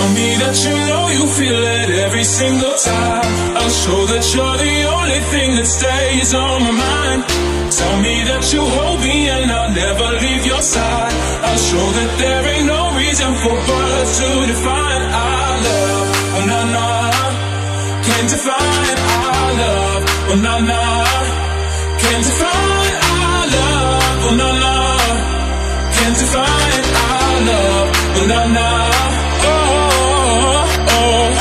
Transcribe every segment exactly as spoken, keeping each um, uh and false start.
Tell me that you know you feel it every single time. I'll show that you're the only thing that stays on my mind. Tell me that you hold me and I'll never leave your side. I'll show that there ain't no reason for words to define our love. Oh na na, can't define our love. Oh na na, can't define our love. Oh na na, can't define our love. Oh na na, oh oh oh.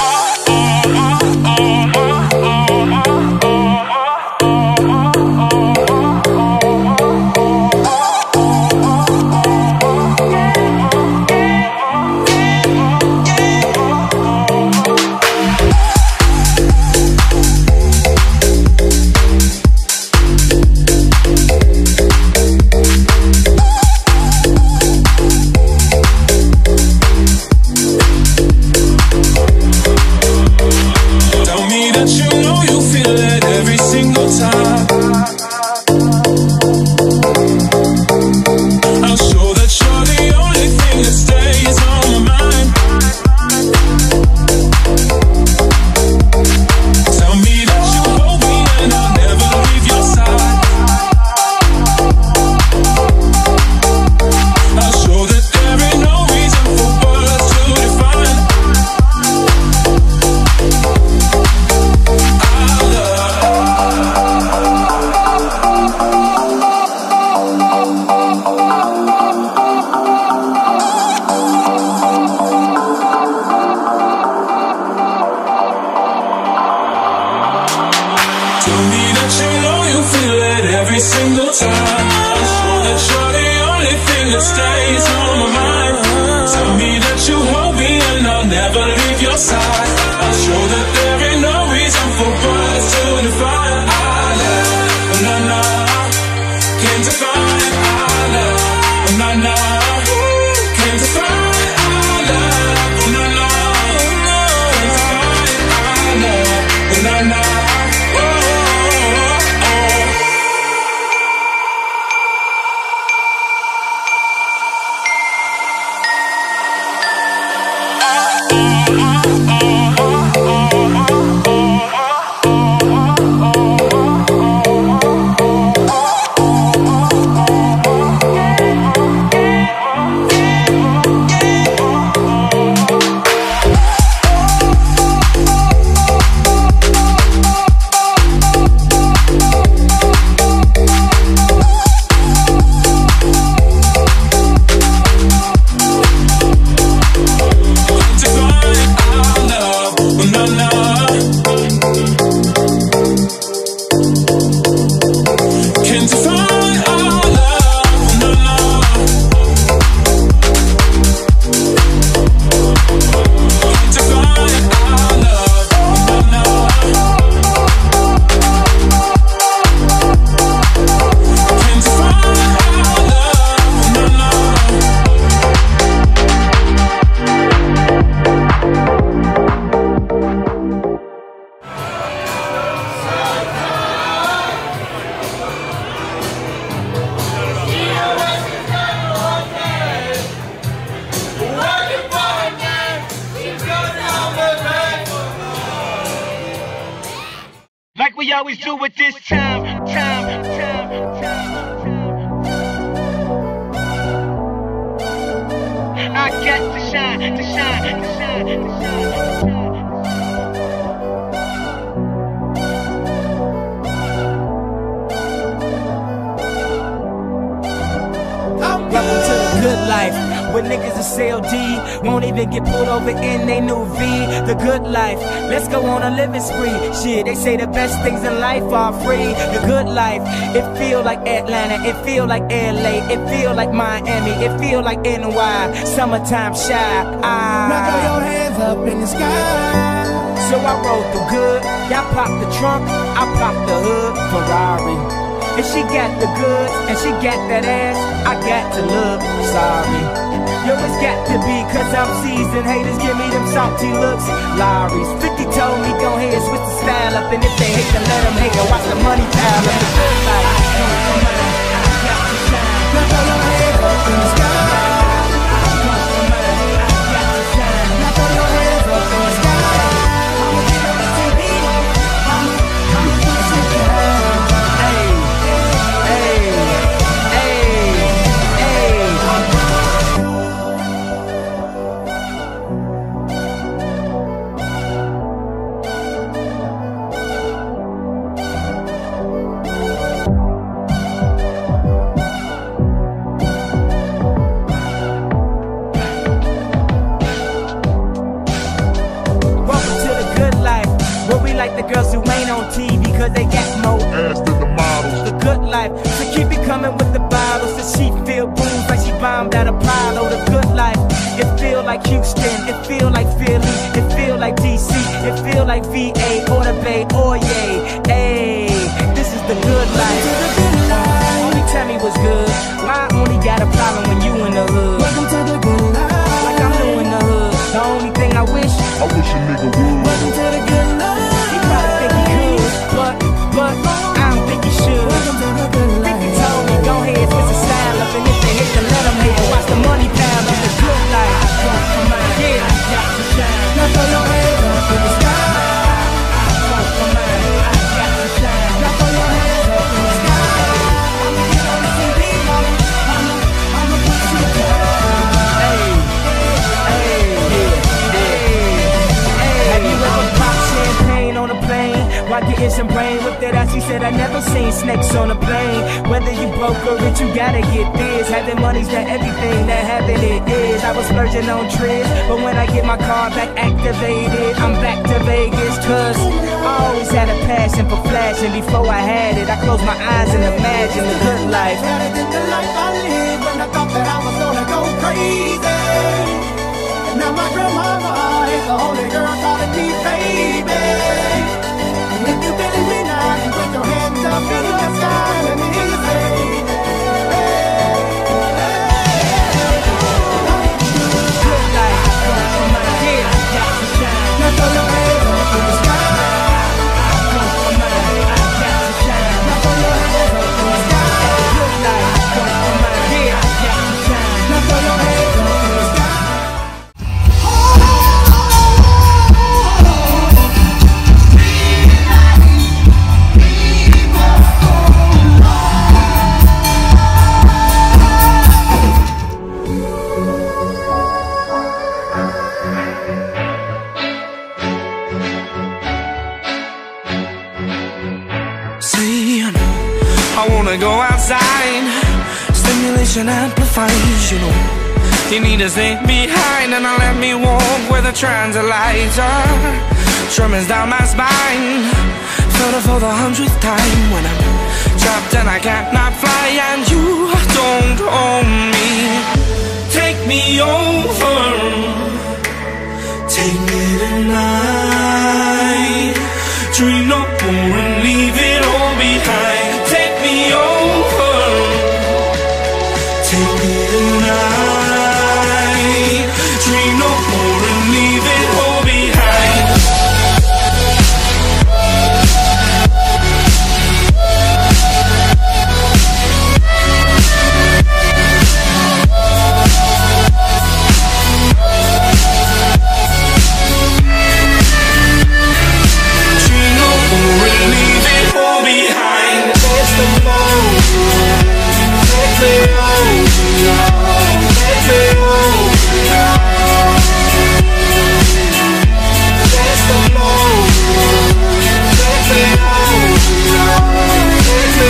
Always do it this time, time, time, time. I got to shine, to shine, to shine, to shine, to shine. Welcome to the good life, where niggas is L D, won't even get pulled over in they new V. The good life, let's go on a living spree. Shit, they say the best things in life are free. The good life, it feel like Atlanta, it feel like L A, it feel like Miami, it feel like N Y. Summertime shy. Ah. Now throw your hands up in the sky. So I rode through good, y'all pop the trunk, I pop the hood, Ferrari. If she got the goods and she got that ass, I got to look sorry. Yo, it's got to be cause I'm seasoned. Haters give me them salty looks. Lowry's fifty told me go ahead, switch the style up. And if they hate, then let them hate and watch the money pile up. The good life, I got to shine. Now throw your hands up in the sky. I got to shine. Now throw your hands on T V cause they got more ass than the models. The good life, so keep it coming with the bottles. The she feel bruised like she bombed out Apollo. The good life, it feel like Houston, it feel like Philly, it feel like D C, it feel like V A or the Bay, oh yeah. Hey, this is the good life. uh, Only tell me what's good. Why I only got a problem when you in the hood? Welcome to the good life. Like I'm new in the hood. The only thing I wish, I wish a nigga would. Welcome to the good life. he probably think he could, but, but I don't think he should. Welcome to the good life. fifty told me, go ahead, switch the style up. And if they hit, then let them hit. Watch the money pile up, the good life. Yeah, Now throw your hands up in the sky. Now throw your hands up in the sky. I'ma get on the T V, mama. I'ma, I'ma put you down. hey, hey, hey. Have you ever popped champagne on a plane while getting some brain with that ass? She said I never seen snakes on a plane. Whether you broke or rich, you gotta get this. Having money's not everything that having it is. I was splurging on trips, but when I get my car back activated, I'm back to Vegas. Cause I always had a passion for flashing. Before I had it, I closed my eyes and imagined the good life. Better than the life I lived when I thought that I was gonna go crazy. And now my grandmama is the only girl calling me baby. And if you feeling me now, you put your hands up in the sky and let me hear you say, Good life. Yeah. now throw your hands up in the sky. Now throw your hands up in the sky. Good life. Yeah. Now throw your hands up in the sky. See, I wanna go outside. Stimulation amplifies, you know. You need to stay behind and I'll let me walk where the transit are. Tremors down my spine. Felt it for the hundredth time when I'm trapped and I cannot fly. And you don't own me. Take me over. Take me tonight. Dream no more and leave it all behind. Take me over. Take me tonight. Dream no more and leave it all behind. Dream no more and leave it all behind. It's the moment. Take me over. Take me over. It's the moment. Take me over. Take me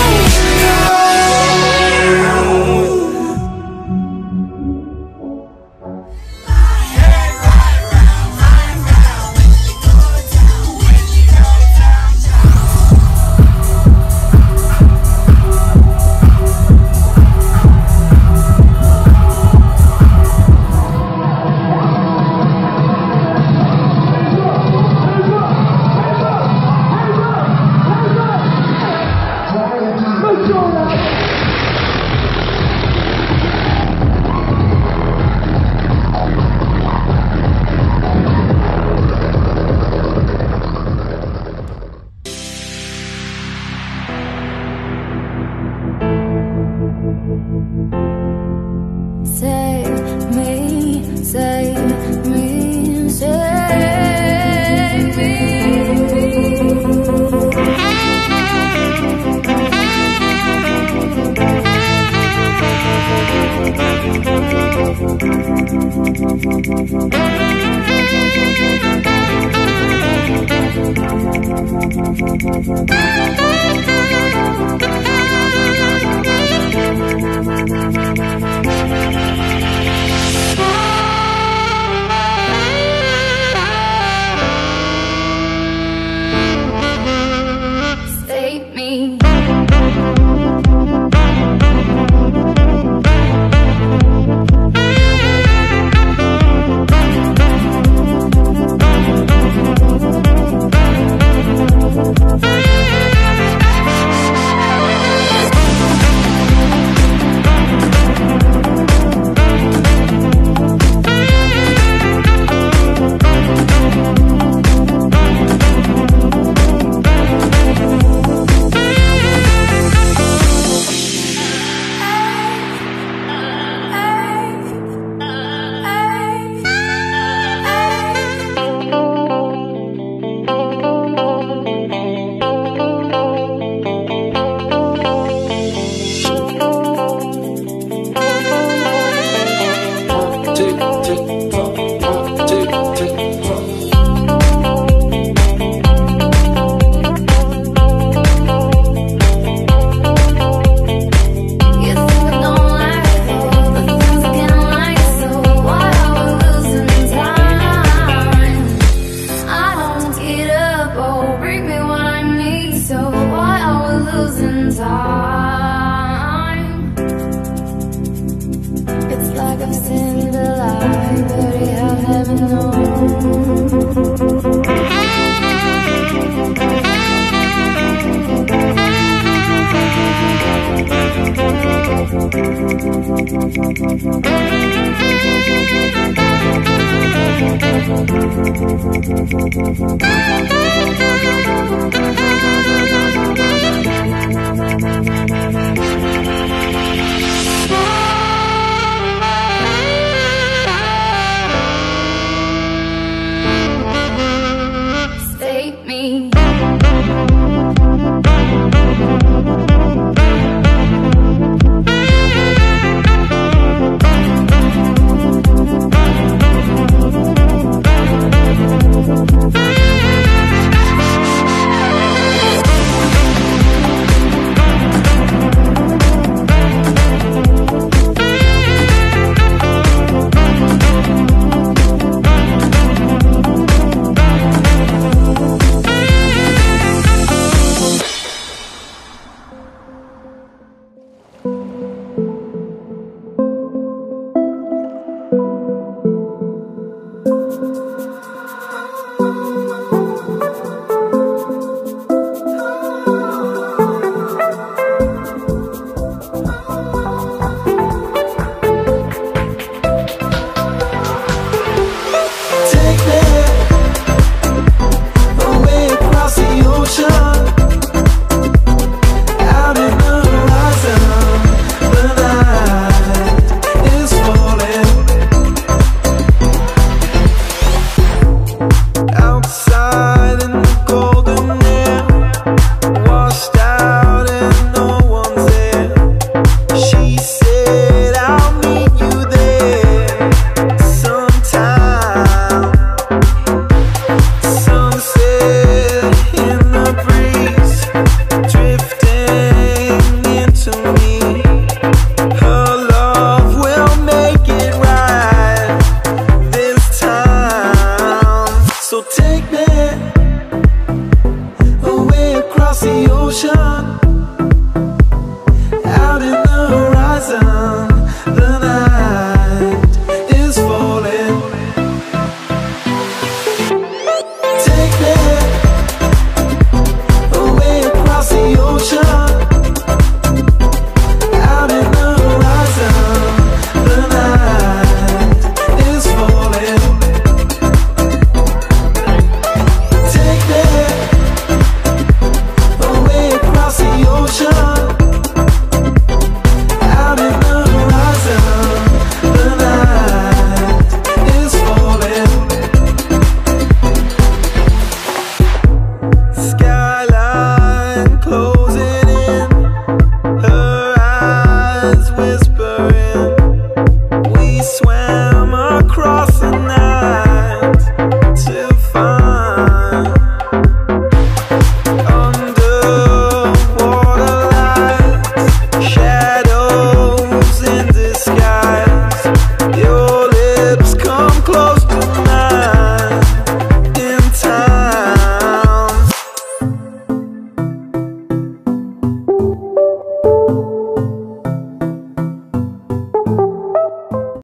Save me, save me, save me. Thank you.